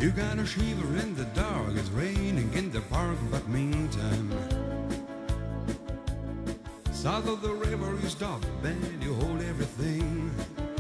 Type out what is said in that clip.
You gotta shiver in the dark, it's raining in the park, but meantime, south of the river you stop and you hold everything.